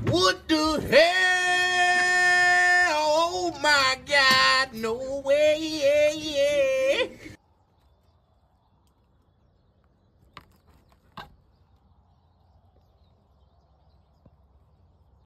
What the hell? Oh my God, no way.